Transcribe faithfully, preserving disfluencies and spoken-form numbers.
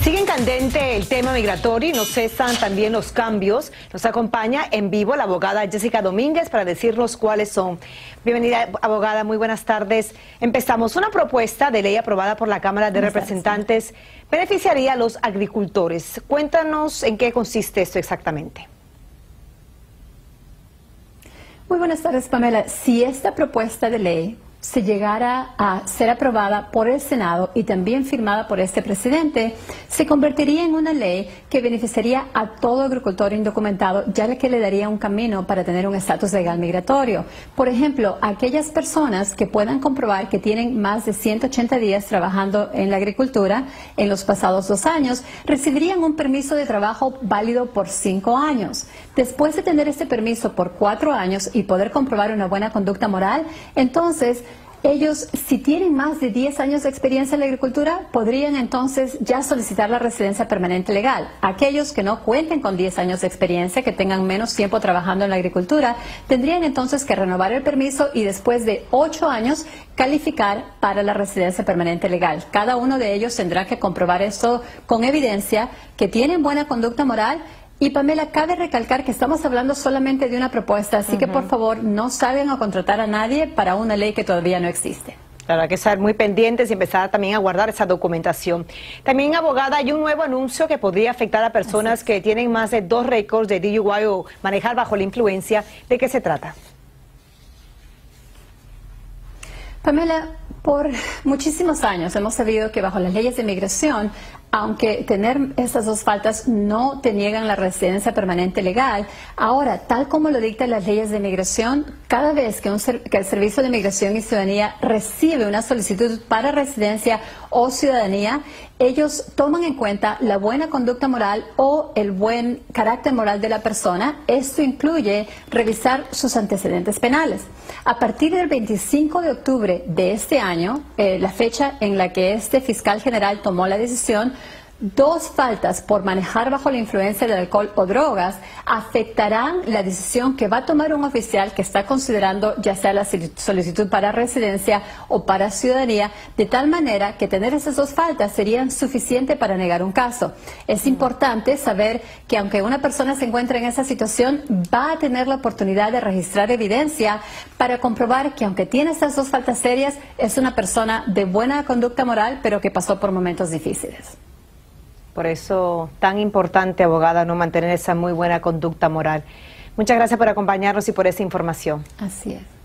Sigue en candente el tema migratorio y no cesan también los cambios. Nos acompaña en vivo la abogada Jessica Domínguez para decirnos cuáles son. Bienvenida, abogada, muy buenas tardes. Empezamos. Una propuesta de ley aprobada por la Cámara de Representantes beneficiaría a los agricultores. Cuéntanos en qué consiste esto exactamente. Muy buenas tardes, Pamela. Si esta propuesta de ley se llegara a ser aprobada por el Senado y también firmada por este presidente, se convertiría en una ley que beneficiaría a todo agricultor indocumentado, ya que le daría un camino para tener un estatus legal migratorio. Por ejemplo, aquellas personas que puedan comprobar que tienen más de ciento ochenta días trabajando en la agricultura en los pasados dos años, recibirían un permiso de trabajo válido por cinco años. Después de tener este permiso por cuatro años y poder comprobar una buena conducta moral, entonces ellos, si tienen más de diez años de experiencia en la agricultura, podrían entonces ya solicitar la residencia permanente legal. Aquellos que no cuenten con diez años de experiencia, que tengan menos tiempo trabajando en la agricultura, tendrían entonces que renovar el permiso y después de ocho años calificar para la residencia permanente legal. Cada uno de ellos tendrá que comprobar esto con evidencia, que tienen buena conducta moral. Y Pamela, cabe recalcar que estamos hablando solamente de una propuesta, así uh-huh. que por favor no salgan a contratar a nadie para una ley que todavía no existe. Claro, hay que estar muy pendientes y empezar también a guardar esa documentación. También, abogada, hay un nuevo anuncio que podría afectar a personas que tienen más de dos récords de D U I o manejar bajo la influencia. ¿De qué se trata? Pamela, por muchísimos años hemos sabido que bajo las leyes de migración, aunque tener estas dos faltas no te niegan la residencia permanente legal, ahora, tal como lo dictan las leyes de migración, cada vez que, un, que el Servicio de Migración y Ciudadanía recibe una solicitud para residencia o ciudadanía, ellos toman en cuenta la buena conducta moral o el buen carácter moral de la persona. Esto incluye revisar sus antecedentes penales. A partir del veinticinco de octubre de este año, eh, la fecha en la que este fiscal general tomó la decisión, dos faltas por manejar bajo la influencia del alcohol o drogas afectarán la decisión que va a tomar un oficial que está considerando ya sea la solicitud para residencia o para ciudadanía, de tal manera que tener esas dos faltas serían suficientes para negar un caso. Es importante saber que aunque una persona se encuentre en esa situación, va a tener la oportunidad de registrar evidencia para comprobar que aunque tiene estas dos faltas serias, es una persona de buena conducta moral, pero que pasó por momentos difíciles. Por eso, tan importante, abogada, no mantener esa muy buena conducta moral. Muchas gracias por acompañarnos y por esa información. Así es.